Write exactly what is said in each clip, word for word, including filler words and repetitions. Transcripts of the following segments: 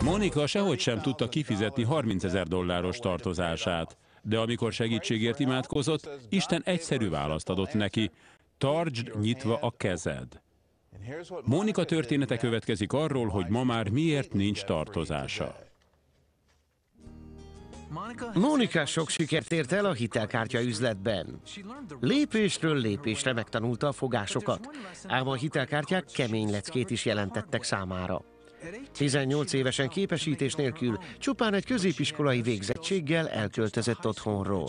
Monika sehogy sem tudta kifizetni harmincezer dolláros tartozását, de amikor segítségért imádkozott, Isten egyszerű választ adott neki: tartsd nyitva a kezed. Monika története következik arról, hogy ma már miért nincs tartozása. Monika sok sikert ért el a hitelkártya üzletben. Lépésről lépésre megtanulta a fogásokat, ám a hitelkártyák kemény leckét is jelentettek számára. tizennyolc évesen képesítés nélkül, csupán egy középiskolai végzettséggel elköltözött otthonról.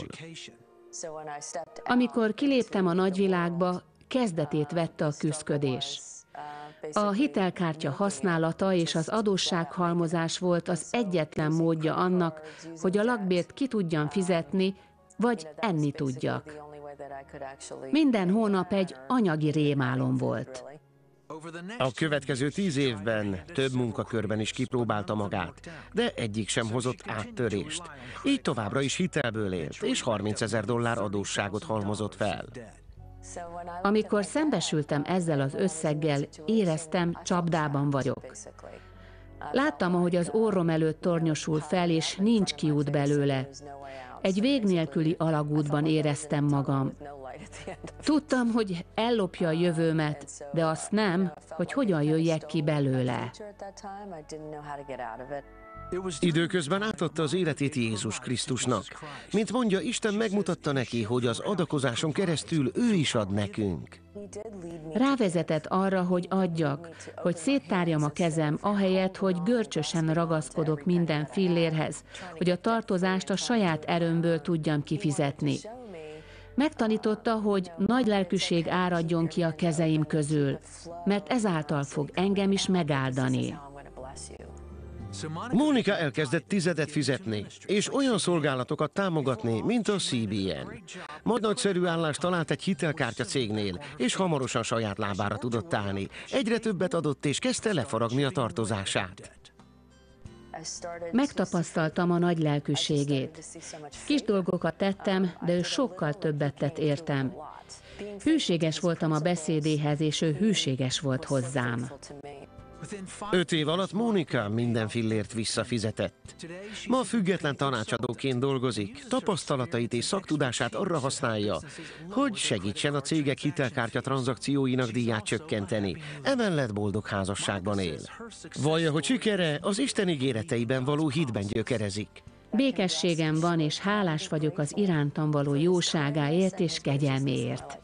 Amikor kiléptem a nagyvilágba, kezdetét vette a küszködés. A hitelkártya használata és az adóssághalmozás volt az egyetlen módja annak, hogy a lakbért ki tudjam fizetni, vagy enni tudjak. Minden hónap egy anyagi rémálom volt. A következő tíz évben több munkakörben is kipróbálta magát, de egyik sem hozott áttörést. Így továbbra is hitelből élt, és harmincezer dollár adósságot halmozott fel. Amikor szembesültem ezzel az összeggel, éreztem, csapdában vagyok. Láttam, ahogy az orrom előtt tornyosul fel, és nincs kiút belőle. Egy vég nélküli alagútban éreztem magam. Tudtam, hogy ellopja a jövőmet, de azt nem, hogy hogyan jöjjek ki belőle. Időközben átadta az életét Jézus Krisztusnak. Mint mondja, Isten megmutatta neki, hogy az adakozáson keresztül ő is ad nekünk. Rávezetett arra, hogy adjak, hogy széttárjam a kezem, ahelyett, hogy görcsösen ragaszkodok minden fillérhez, hogy a tartozást a saját erőmből tudjam kifizetni. Megtanította, hogy nagy lelkűség áradjon ki a kezeim közül, mert ezáltal fog engem is megáldani. Monika elkezdett tizedet fizetni, és olyan szolgálatokat támogatni, mint a cé bé en. Majd nagyszerű állást talált egy hitelkártya cégnél, és hamarosan saját lábára tudott állni. Egyre többet adott, és kezdte lefaragni a tartozását. Megtapasztaltam a nagy lelkűségét. Kis dolgokat tettem, de ő sokkal többet tett értem. Hűséges voltam a beszédéhez, és ő hűséges volt hozzám. Öt év alatt Monika minden fillért visszafizetett. Ma független tanácsadóként dolgozik, tapasztalatait és szaktudását arra használja, hogy segítsen a cégek hitelkártya tranzakcióinak díját csökkenteni, emellett boldog házasságban él. Vallja, hogy sikere az Isten ígéreteiben való hitben gyökerezik. Békességem van, és hálás vagyok az irántam való jóságáért és kegyelméért.